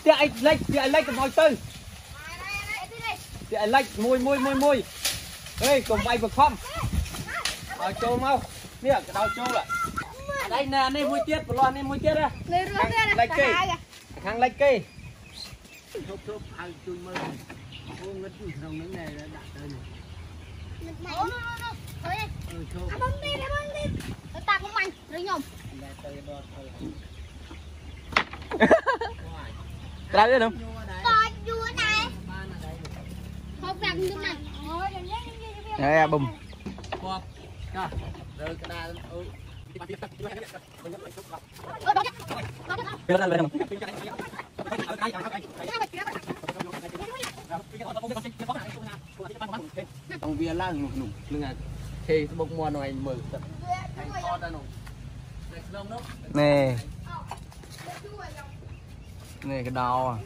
Tiện anh lệch cái vòi tư. Tiện lệch mùi. Ê, cùng bay vực không? Ở trâu mau. Nè, cái đau trâu lại. Đây nè, này mùi tiết, một loạt này mùi tiết ra. Lệch cây. Thằng lệch cây. Thúc, hai chui mơ. Ô, ngất rồng nướng này đã đặt đây này. Bông đi. Ta cũng mạnh, rồi nhom. Ra đi không? Con vua này. Không làm như này. Đây bùm. Rồi cái đà ông bia lang nụ lưng à thì bông mua này mở Nè. Nè cái đào à.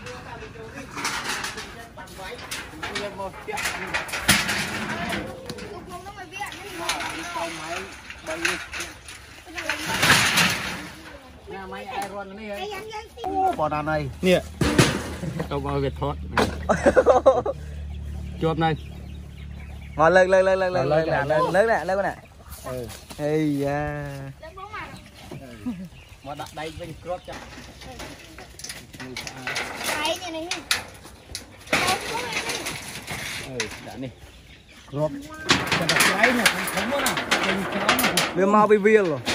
Bỏ đàn này Nè. đâu có Việt thoát chuột này Mà lên con này. Ây da. mà đặt đây bên crop cho đã đi crop cho đặt cái này không có nào Đưa mau bị viên rồi.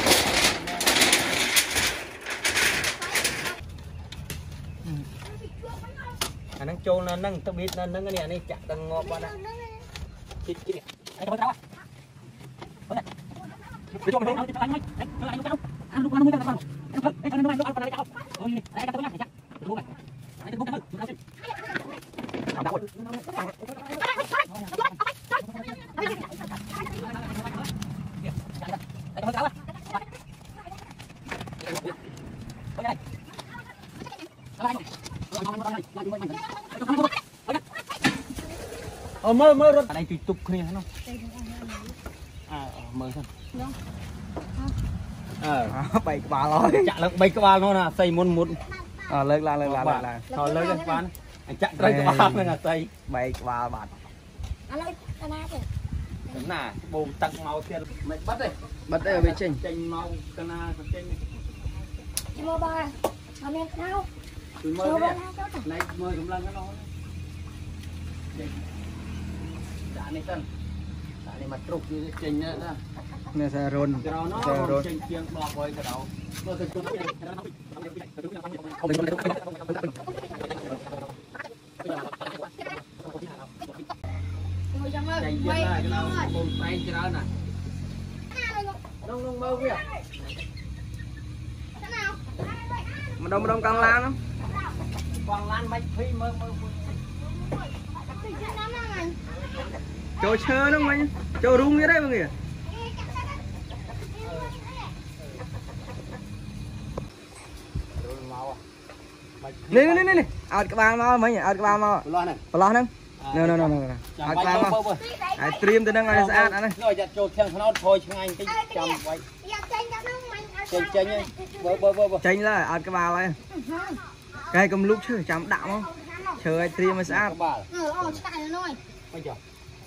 Nâng trâu nó nâng tao biết nó nâng cái này chặt tao ngọt quá này chít này anh cho tao à đi cho mình đâu anh ơi anh lúc nó mới tao anh nói anh đây tao ôi đây tao nhắc chặt đúng rồi anh cũng tao mơ rồi. Ở đây tụi tục kia không? Mơ thôi. Bày cái bà rồi. Chặt là bày cái bà nó là xây muốn. Lên lại. Thôi lên cái bà. Anh chặt đây cái bà nó là xây. Bày cái bà bạt. Đúng nè, bùm tặng màu tiền mày bắt đây. Bắt đây ở bên trên. Chanh màu cana còn chanh. Chị mua ba. Hôm nay sao? Tụi mơ đây. Này mơ cũng lần cái nó. Đã này tân. Đã này mặt trục như chanh nữa nè. Nè xe rôn. Cái đó nó chanh chiêng bọt với cái đầu. Nó cái chút này nó Mà đông con lan không? con lan bạch phi mơ Chỗ chơ nó mày. Chỗ rung như đấy mọi người. Nè. Ạt cái bàn mau mấy nhỉ? Ạt cái bàn mau. Lo nè. Nè. Ạt cái bàn mau. Ai stream tới đang ngồi sát anh ơi. Rồi giật trột theo nó thôi chứ anh tí chầm vậy. Chanh ấy. Bơ. Chanh là ạt cái bàn này. Cái cầm lúc chơi chấm đạo không? Chờ ai stream mới sát. Bây giờ.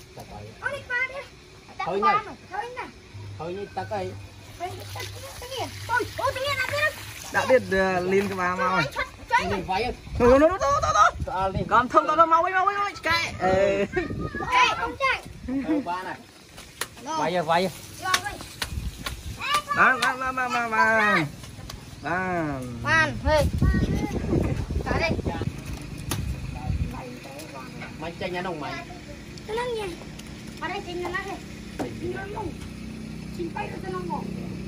Thôi nhỉ ta cái. Đã biết lên cái bàn mau rồi. Nó. Còn thông tao mau cái. Ba này. Vay. Bàn. Hey. Cả đây. Mày chanh nha nông mày. Cái lăng nha. Ở đây chanh nó đây. Chim bay nó ngon.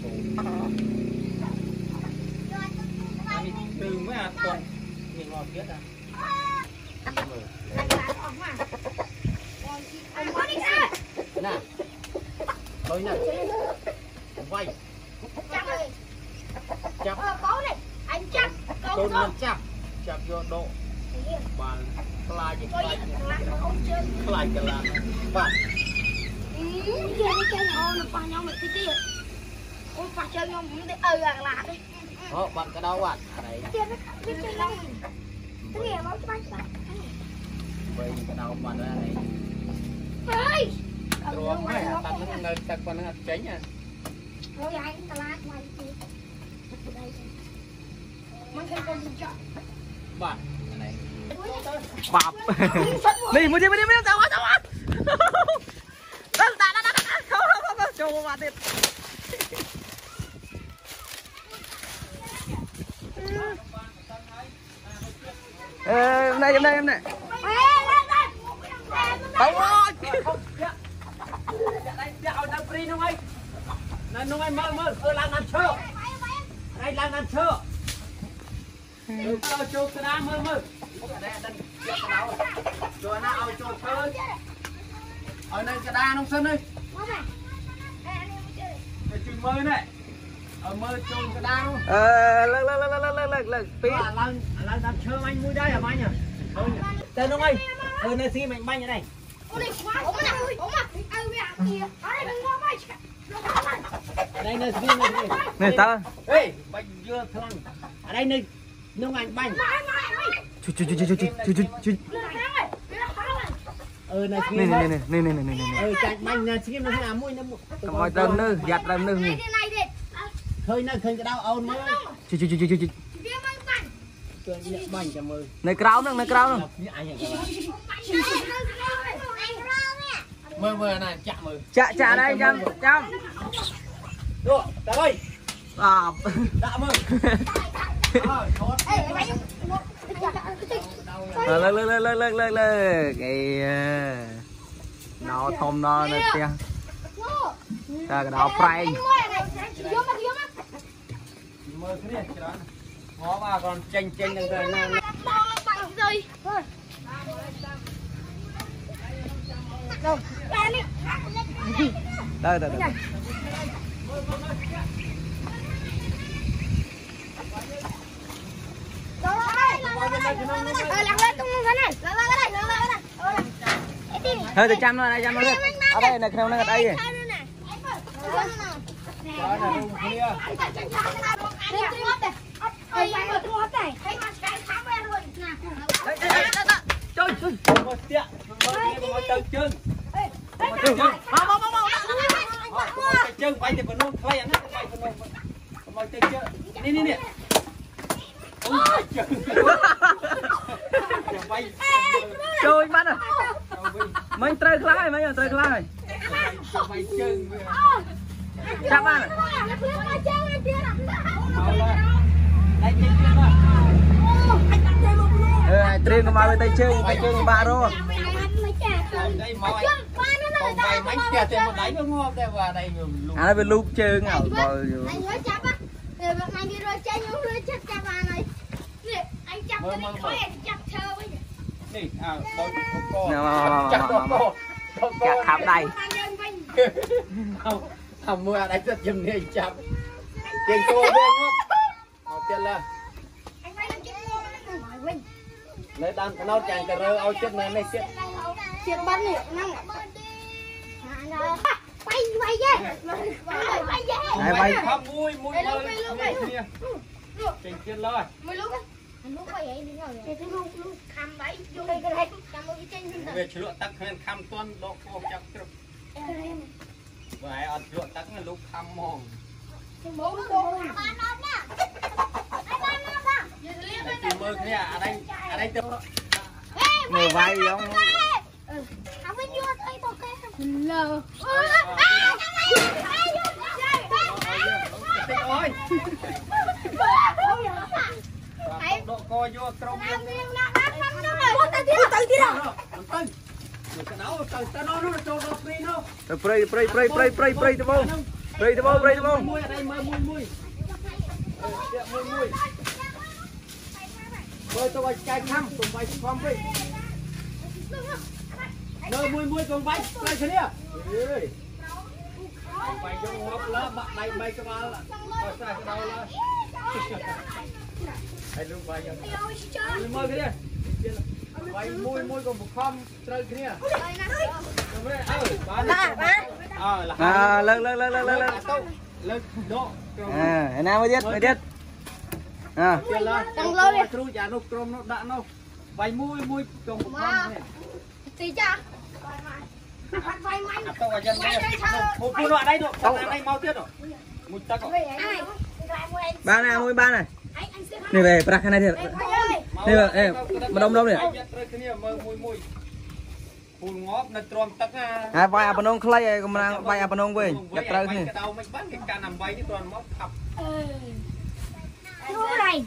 Từ mấy hạt tuần mình ngọt biết à. Nè. Thôi nè. Vay. Chắp. Anh chắp. Tôn nhân chắp. Chắp vô độ. Bàn lại cái lại cái là bạn. Kia nó chơi nhau nó pa nhau mà cái kia. Ôi pa chơi nhau cũng để là đi. Bạn cái đâu bạn? Đấy. Kia nó chơi nhau. đào mà ra này rồi mấy tao nó nơi tao còn nó cháy nha bạn này bạp đi mua đi tao quá không cho bạn đi em đây đâu rồi đang free không anh nên nó anh mơ làm chơi đây làm chơi cho cái đá mơ rồi nó ao cho chơi ở đây cái đá nông sân đi chừng mơ này ở mơ cho cái đá luôn lật tí làm chơi anh mua đây hả anh nhỉ tên không anh này xí mạnh banh như này đây là xí này ta ê banh dưa thằng ở đây này nông anh banh chú này chạy banh là xí nó làm mũi nó mọi tầng nữa giặt tầng nữa hơi nó khơi cái đau ôn mới chú banh cho mơ này cào nữa mơ này chạm mơ chạ đây chăm được ơi đã mơ lơ cái nó thom nó nữa kia ta cái đó prai mơ cái này đó ngó vào còn chênh được rồi nè đây thôi thì chăm nó đây ở đây này không nó ở đây chân bay thì vẫn luôn play anh bay chân nè chơi bắt à mình chơi khai mấy giờ chơi khai chạm ăn truyền của mày tay chơi ba rồi à nó lúc chơi ngầu chặt khám đây không mua đây rất dùm đi chậm tiền cô bên không tiền là lấy đàn nó chẳng cà rơ ao chết này chết bắn này năng bay không mui trình tiền rồi về chữa tắc hơn khăm tuần độ cô chặt được vậy ở chữa tắc là lúc khăm mòn mơ cái ở đây người vay không độ co vô trong môi tôi chạy thăm cùng bay con đi nơi mui cùng bay đây thế nhá bay trong ngóc lá bạn bay bay cho ba là sai cái đầu là hay luôn bay rồi mơ cái đi bay mui cùng một con chơi cái nhá lên độ nào mới biết à tăng lâu đi kêu trả nộp crom nó đã nó bay mui cùng một con này Gì cha? Bắt vai mày. Tao vào dân đây. Một phụ nọ đây rồi. Thằng này mau tiết rồi. Một tắc rồi. Ai? Ba này mua ba này. Này về bạc này thì. Này về em mà đông đông này. Phù ngóp nó tròn tắc à. À vai à nông clay còn đang vai à nông về. Đặt tới thì. Cái đầu mình bắt cái ca nằm bay cái tròn móc thập. Nó này.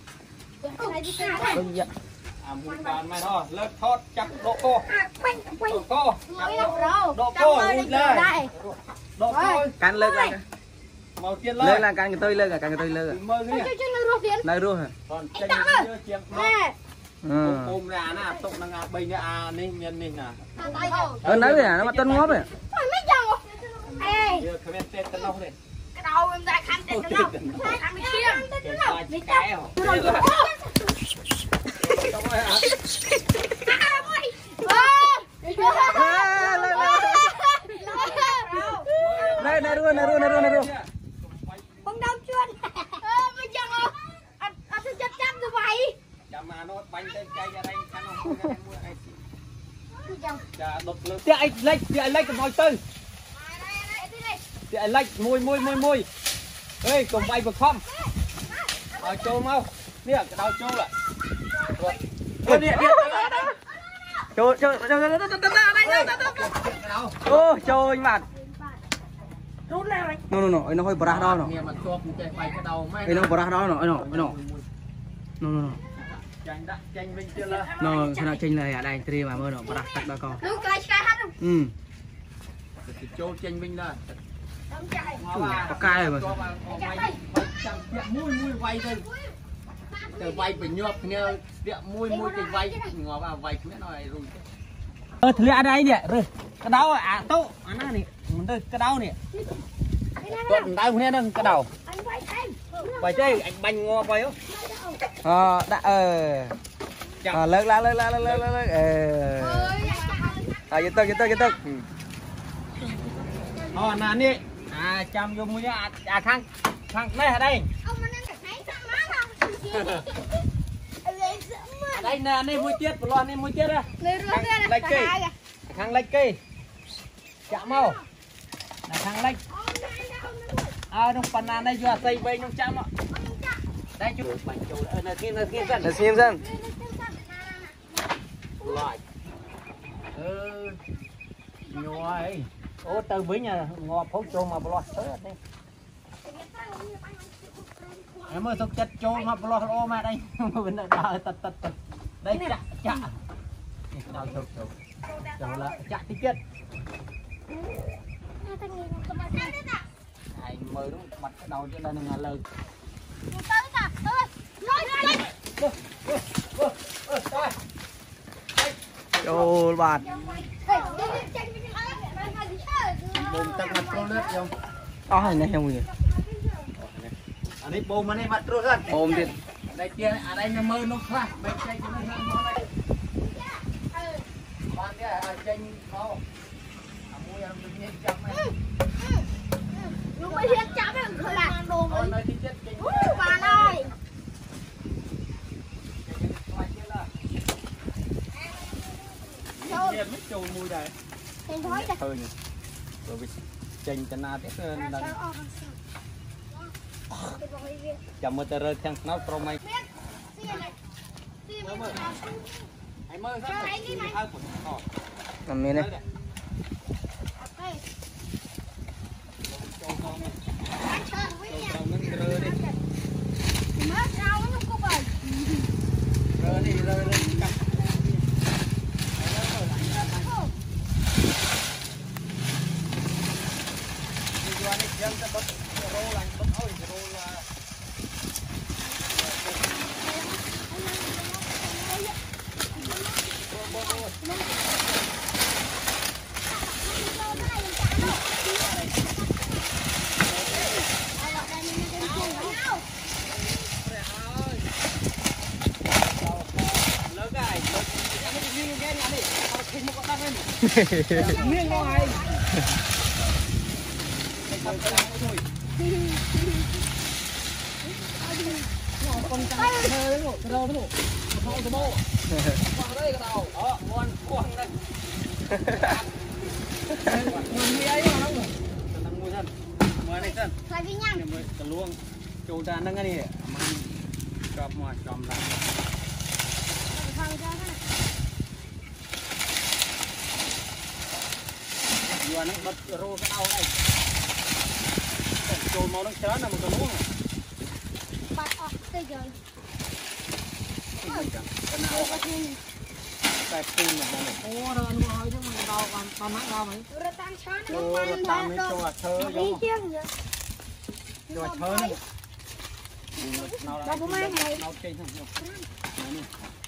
Một bàn mày đó, lớp thoát chặt độ cô. Độ cô. Độ cô lên. Độ cô. Can lên là. Màu tiền lên. Lên là can cái tôi lên là can cái tôi lên. Mơ cái Chơi chơi này luôn hả? Còn chơi chưa chiếm Ừ. ôm ra nè, tụng năng bây giờ nên nhân nên nè. Nói về nó mà tân ngóp này. Mấy giờ? Ê. Giờ cái bên tên tân đâu đây? Cái đầu em ra khăn tên tân đâu? Khăn bên kia. Cái hả? Này này luôn. Con đau chuyên. Bây giờ anh sẽ chắc như vậy. Chả mà nó bánh tên cây ra đây ăn không mua ai. Chả đột lực. Thì anh lấy cái mồi tư. Thì anh lấy môi. Ê, cùng bay vực không? Trâu mau. Nè, cái đầu trâu lại. Trời ô trời anh bạn nó hơi bra đó nó nó bra đó nó sao chênh này ở đây tri mà mơ nó bra tắt đó con trâu chênh minh ra có cay rồi mui vay thôi từ vay phải nhộp nghe địa mui cái vay ngó vào vay cái này rồi thử ở đây nè rồi cái đầu à tốt anh này mình cái đầu nè tuần tay nghe nâng cái đầu vay chơi anh banh ngó vay không đã lơ giật tức nè nè chăm vô mũi khang đây ở đây đây nè đây mũi tiết loan đây mũi tiết á khang lách cây chạm mau khang lách trong phần này đây vừa xây bên trong chạm ạ đây chú bánh chú là thiên dân lại nhoi ô từ với nhà ngọt phốt trâu mà lo tới đây em ơi thực chất trâu mà lo ô mà đây mình đã tật đây chạ nào trâu là chạ tí chết ai mời đúng mặt cái đầu trên đây là lời trời bạn bồn tắc mặt trâu lết không hay này không gì anh ấy bồn mà này mặt trâu hơn ôm đi đây kia ở đây nó mơ nó khá bên đây nó nó đây bạn kia ở trên nó mua em được hết chậm này lúc mới hết chậm ấy không làm đồ rồi nơi thì chết bạn ơi em biết trâu mùi đây thôi nhỉ rồi bị chênh cho na tiếp là chậm một tờ thằng nó pro mày anh mơ sao làm gì này miếng ngoài con trắng thơ đấy bộ, Mau tu mau. Quăng đây cái đầu. Ngon quăng đây. Ngon gì ấy mà không? Đang mua chân. Mời này chân. Lại với nhau. Mời cả luông. Châu trà nâng cái này. Man chọc mà chòm lại. Vừa nó bật rô cái đầu này. Châu màu nó chớ là một cái luông. Bắt off tới rồi. Cái nào cái pin này. Ô rồi anh ngồi chứ mà đâu còn mắc đâu mày. Rồi tan chán nó Rồi tao mới cho thơ đi chiêng vậy. cho thơ. Nó là nó trên không.